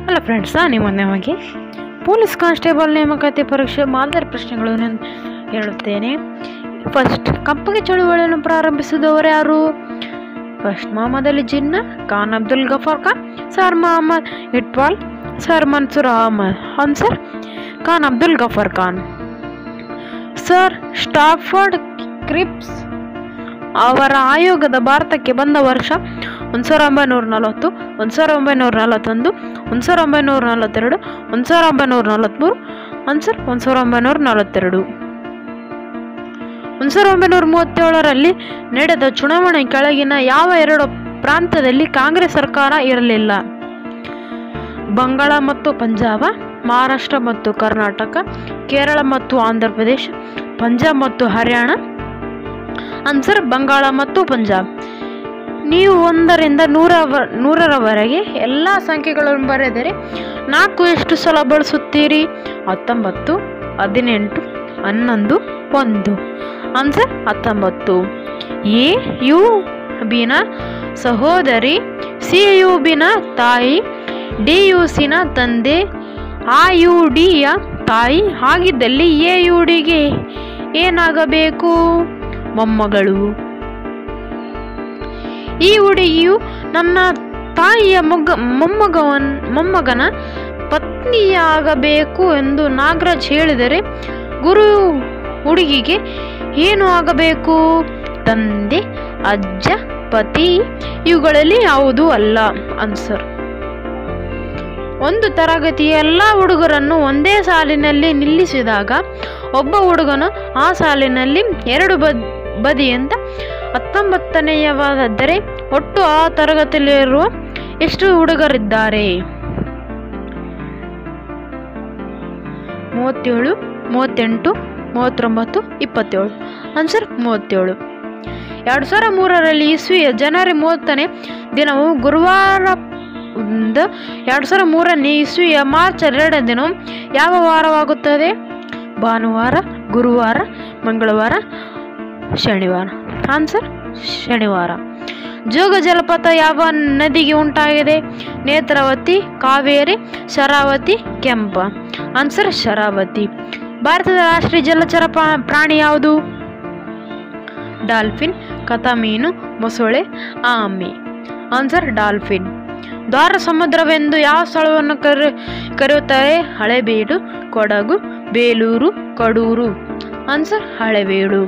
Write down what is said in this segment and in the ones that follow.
Hello friends, ನಿಮ್ಮೊಂದವಾಗಿ police constable ನೇಮಕಾತಿ ಪರೀಕ್ಷೆ ಮಾದರಿ ಪ್ರಶ್ನೆಗಳನ್ನು ಹೇಳುತ್ತೇನೆ. ಫಸ್ಟ್, ಕಪ್ಪಗೆ ಚಳುವಳಿಯನ್ನು ಪ್ರಾರಂಭಿಸಿದವರು ಯಾರು? First, Mohammad Ali Jinnah, Khan Abdul Ghaffar Khan, sir Mohammad Iqbal, sir Mansoor Ahmad. Answer Khan Abdul Ghaffar Khan. Sir Stafford Cripps ಅವರ ಆಯೋಗದ ಭಾರತಕ್ಕೆ ಬಂದ ವರ್ಷ 1940, 1941, 1942, 1943. ಆನ್ಸರ್ 1942. 1937ರಲ್ಲಿ ನಡೆದ ಚುನಾವಣೆ ಕೆಳಗಿನ ಯಾವ ಎರಡು ಪ್ರಾಂತ್ಯದಲ್ಲಿ ಕಾಂಗ್ರೆಸ್ ಸರ್ಕಾರ ಇರಲಿಲ್ಲ? ಬಂಗಾಳ ಮತ್ತು ಪಂಜಾಬ, ಮಹಾರಾಷ್ಟ್ರ ಮತ್ತು ಕರ್ನಾಟಕ, ಕೇರಳ ಮತ್ತು ಆಂಧ್ರ ಪ್ರದೇಶ, ಪಂಜಾಬ್ ಮತ್ತು ಹರಿಯಾಣ. ಆನ್ಸರ್ ಬಂಗಾಳ ಮತ್ತು ಪಂಜಾಬ್. ನೀವು 1ರಿಂದ 100ರವರೆಗೆ ಎಲ್ಲ ಸಂಖ್ಯೆಗಳನ್ನು ಬರೆದರೆ 4 ಎಷ್ಟು ಸಲ ಬಳಸುತ್ತೀರಿ? 19, 18, 11, 1. ಆನ್ಸರ್ 19. ಎ ಯು ಬಿನ ಸಹೋದರಿ, ಸಿ ಯು ಬಿನ ತಾಯಿ, ಡಿ ಯು ಸಿನ ತಂದೆ, ಆ ಯು ಡಿಯ ತಾಯಿ ಆಗಿದ್ದಲ್ಲಿ ಎ ಯು ಡಿಗೆ ಏನಾಗಬೇಕು? ಮೊಮ್ಮಗಳು. ಈ ಹುಡುಗಿಯು ನನ್ನ ತಾಯಿಯ ಮೊಮ್ಮಗನ ಪತ್ನಿಯಾಗಬೇಕು ಎಂದು ನಾಗರಾಜ್ ಹೇಳಿದರೆ ಗುರು ಹುಡುಗಿಗೆ ಏನು ಆಗಬೇಕು? ತಂದೆ, ಅಜ್ಜ, ಪತಿ. ಇವುಗಳಲ್ಲಿ ಯಾವುದೂ ಅಲ್ಲ. ಆನ್ಸರ್. ಒಂದು ತರಗತಿಯ ಎಲ್ಲ ಹುಡುಗರನ್ನು ಒಂದೇ ಸಾಲಿನಲ್ಲಿ ನಿಲ್ಲಿಸಿದಾಗ ಒಬ್ಬ ಹುಡುಗನು ಆ ಸಾಲಿನಲ್ಲಿ 2 ಬದಿಯಿಂದ 19ನೇಯವಾದರೆ ಒಟ್ಟು ಆ ತರಗತಿಯಲ್ಲಿರುವ ಎಷ್ಟು ಹುಡುಗರಿದ್ದಾರೆ? 37, 38, 39, 27. ಆನ್ಸರ್ 37. 2003ರಲ್ಲಿ ಇಸ್ವಿಯ ಜನವರಿ 30ನೇ ದಿನವು ಗುರುವಾರ. 2003ನೇ ಇಸ್ವಿಯ ಮಾರ್ಚ್ 2ನೇ ದಿನವು ಯಾವ ವಾರವಾಗುತ್ತದೆ? ಭಾನುವಾರ, ಗುರುವಾರ, ಮಂಗಳವಾರ, ಶನಿವಾರ. ಆನ್ಸರ್ ಶನಿವಾರ. ಜೋಗ ಜಲಪಾತ ಯಾವ ನದಿಗೆ ಉಂಟಾಗಿದೆ? ನೇತ್ರಾವತಿ, ಕಾವೇರಿ, ಶರಾವತಿ, ಕೆಂಪ. ಆನ್ಸರ್ ಶರಾವತಿ. ಭಾರತದ ರಾಷ್ಟ್ರೀಯ ಜಲಚರ ಪ್ರಾಣಿ ಯಾವುದು? ಡಾಲ್ಫಿನ್, ಕಥಮೀನು, ಮೊಸಳೆ, ಆಮೆ. Answer dolphin. ದ್ವಾರ ಸಮುದ್ರವೆಂದು ಯಾವ ಸ್ಥಳವನ್ನು ಕರೆಯುತ್ತಾರೆ? ಹಳೆಬೀಡು, ಕೊಡಗು, ಬೇಲೂರು, ಕಡೂರು. ಆನ್ಸರ್ ಹಳೆಬೀಡು.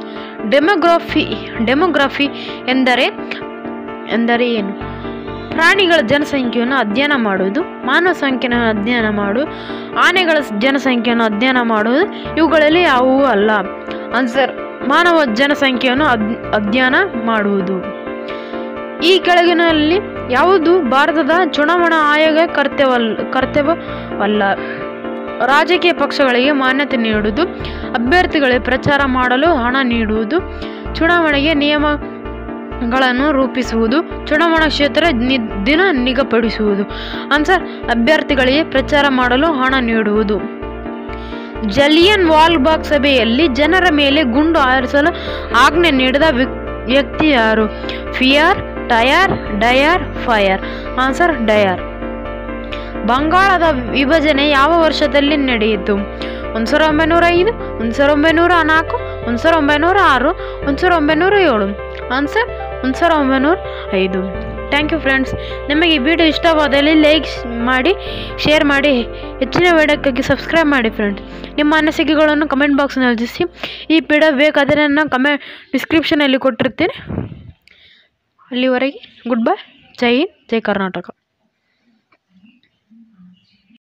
ಡೆಮೋಗ್ರಫಿ ಎಂದರೆ ಏನು? ಪ್ರಾಣಿಗಳ ಜನಸಂಖ್ಯೆಯನ್ನು ಅಧ್ಯಯನ ಮಾಡುವುದು, ಮಾನವ ಸಂಖ್ಯೆಯನ್ನು ಅಧ್ಯಯನ ಮಾಡುವುದು, ಆನೆಗಳ ಜನಸಂಖ್ಯೆಯನ್ನು ಅಧ್ಯಯನ ಮಾಡುವುದು. ಇವುಗಳಲ್ಲಿ ಯಾವುವೂ ಅಲ್ಲ. ಆನ್ಸರ್ ಮಾನವ ಜನಸಂಖ್ಯೆಯನ್ನು ಅಧ್ಯಯನ ಮಾಡುವುದು. ಈ ಕೆಳಗಿನಲ್ಲಿ ಯಾವುದು ಭಾರತದ ಚುನಾವಣಾ ಆಯೋಗ ಕರ್ತವ್ಯವಲ್ಲ? ರಾಜಕೀಯ ಪಕ್ಷಗಳಿಗೆ ಮಾನ್ಯತೆ ನೀಡುವುದು, ಅಭ್ಯರ್ಥಿಗಳಿಗೆ ಪ್ರಚಾರ ಮಾಡಲು ಹಣ ನೀಡುವುದು, ಚುನಾವಣೆಗೆ ನಿಯಮಗಳನ್ನು ರೂಪಿಸುವುದು, ಚುನಾವಣಾ ಕ್ಷೇತ್ರ ದಿನ ನಿಗದಿಪಡಿಸುವುದು. ಆನ್ಸರ್ ಅಭ್ಯರ್ಥಿಗಳಿಗೆ ಪ್ರಚಾರ ಮಾಡಲು ಹಣ ನೀಡುವುದು. ಜಲಿಯನ್ ವಾಲ್ಬಾಗ್ ಸಭೆಯಲ್ಲಿ ಜನರ ಮೇಲೆ ಗುಂಡು ಹಾರಿಸಲು ಆಜ್ಞೆ ನೀಡಿದ ವ್ಯಕ್ತಿ ಯಾರು? Fear, tyre, Dyer, fire. Answer Dyer. ಬಂಗಾಳದ ವಿಭಜನೆ ಯಾವ ವರ್ಷದಲ್ಲಿ ನಡೆಯಿತು? 1905, 1904, 1906, 1907. ಆನ್ಸರ್ 1905. Thank you friends. ನಿಮಗೆ ವಿಡಿಯೋ ಇಷ್ಟವಾದಲ್ಲಿ ಲೈಕ್ ಮಾಡಿ, ಶೇರ್ ಮಾಡಿ, ಹೆಚ್ಚಿನ ವಿಡಿಯೋಕ್ಕಾಗಿ ಸಬ್ಸ್ಕ್ರೈಬ್ ಮಾಡಿ ಫ್ರೆಂಡ್ಸ್. ನಿಮ್ಮ ಅನಿಸಿಕೆಗಳನ್ನು ಕಮೆಂಟ್ ಬಾಕ್ಸ್ನಲ್ಲಿ ತಿಳಿಸಿ. ಈ ವಿಡಿಯೋ ಬೇಕಾದರೆ ನಾನು ಡಿಸ್ಕ್ರಿಪ್ಷನಲ್ಲಿ ಕೊಟ್ಟಿರ್ತೀನಿ. ಅಲ್ಲಿವರೆಗೆ ಗುಡ್ ಬೈ. ಜೈ ಹಿಂದ್, ಜೈ ಕರ್ನಾಟಕ.